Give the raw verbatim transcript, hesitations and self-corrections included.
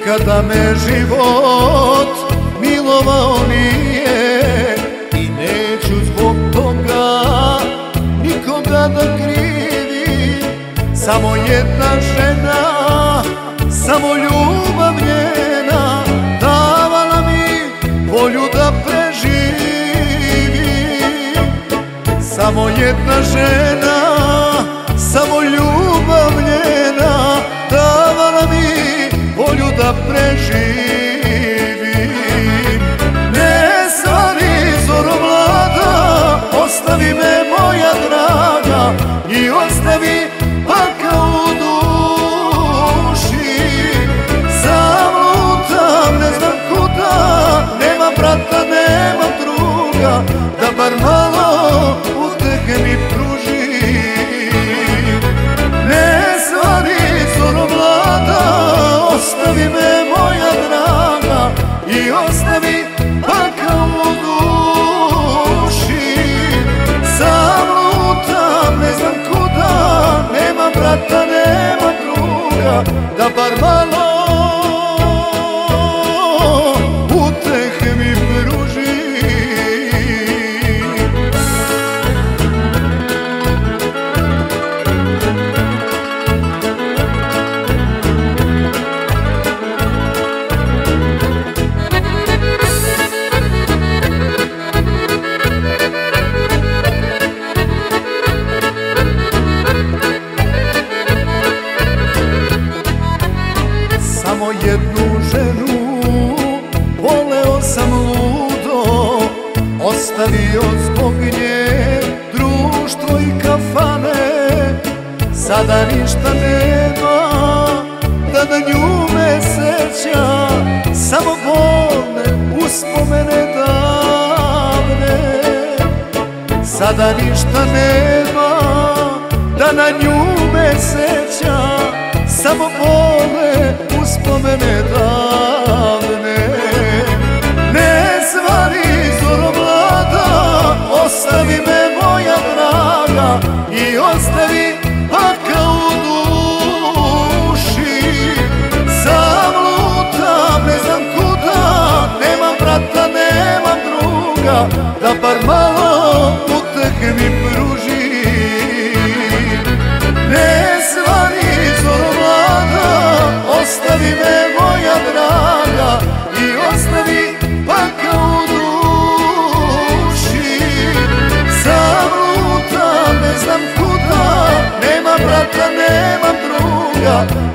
nikada me život milovao nije i neću zbog toga nikoga da krivim. Samo jedna žena, samo ljubav njena davala mi volju da preživim. Samo jedna žena, samo ljubav njena davala mi volju da preživim. Ne zvani zoro mlada, ostavi me moja draga i ostavi pakao u duši. Zalutam, ne znam kuda, nemam brata, nemam druga, da bar malo utehe mi pruži. Ne zvani zoro mlada, ostavi me moja draga i ostavi pakao u duši. Zalutam, ne znam kuda, nemam brata, nemam druga, da bar malo utehe mi pruži. Samo jednu ženu voleo sam ludo, ostavio zbog nje društvo i kafane. Sada ništa nema da na nju me seća, samo bolne uspomene davne. Sada ništa nema da na nju me seća, samo bolne uspomene davne. Ne zvani zoro mlada, ostavi me moja draga i ostavi pakao u duši. Zalutam, ne znam kuda, nemam brata, nemam druga, da bar malo utehe mi pruži. Ne zvani zoro mlada, ostavi me moja draga i ostavi pakao u duši. Zalutam, ne znam kuda, nemam brata, nemam druga,